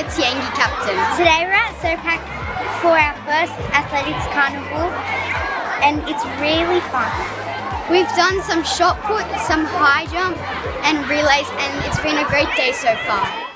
the Tiangi captain. Today we're at SOPAC for our first Athletics Carnival and it's really fun. We've done some shot put, some high jump and relays, and it's been a great day so far.